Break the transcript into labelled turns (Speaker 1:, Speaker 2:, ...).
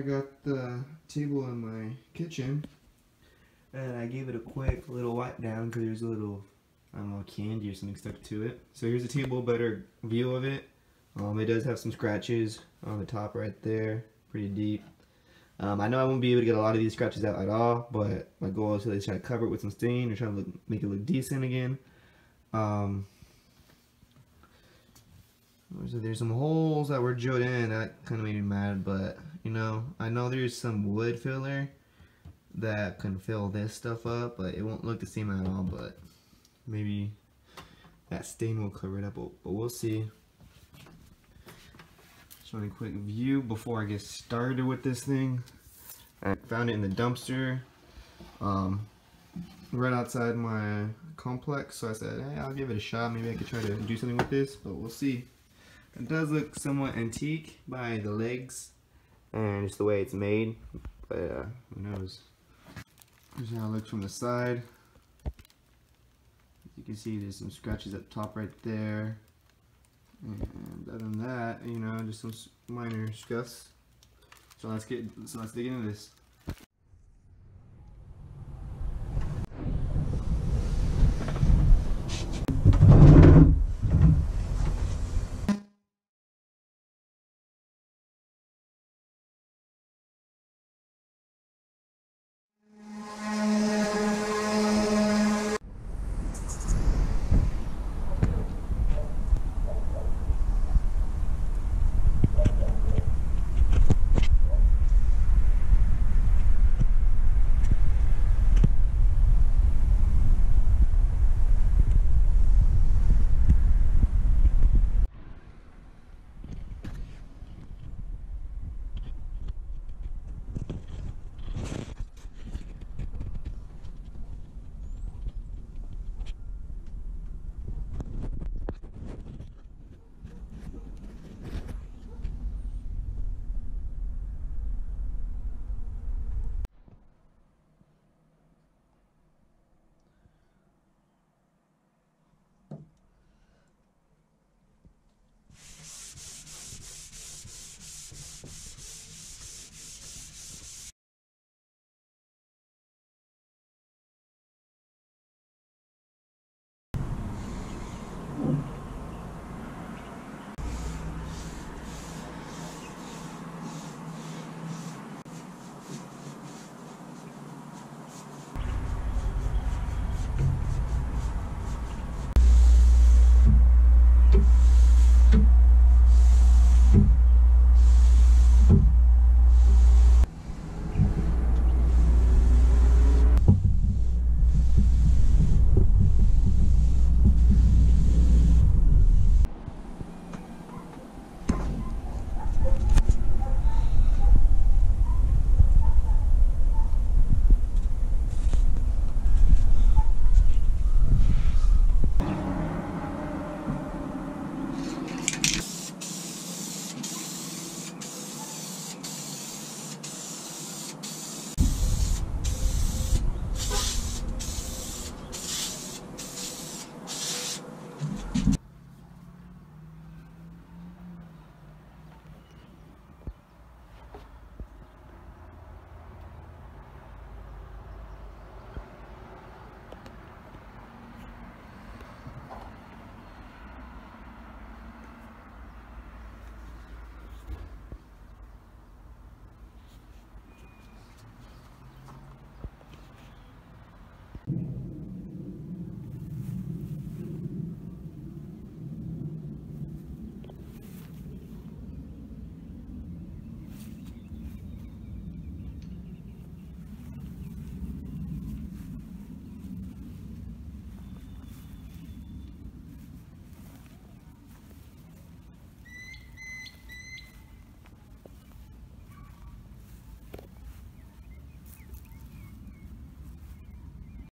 Speaker 1: got the table in my kitchen and I gave it a quick little wipe down because there's a little, I don't know, candy or something stuck to it. So here's a table, better view of it. It does have some scratches on the top right there, pretty deep. I know I won't be able to get a lot of these scratches out at all, but my goal is to at least try to cover it with some stain or try to make it look decent again. There's some holes that were drilled in that kind of made me mad, but you know, I know there's some wood filler that can fill this stuff up, but it won't look the same at all. But maybe that stain will cover it up, but we'll see. Showing a quick view before I get started with this thing. I found it in the dumpster right outside my complex, so I said, hey, I'll give it a shot. Maybe I could try to do something with this, but we'll see. It does look somewhat antique by the legs and just the way it's made, but who knows. Here's how it looks from the side. As you can see, there's some scratches up top right there. And other than that, you know, just some minor scuffs. So let's dig into this.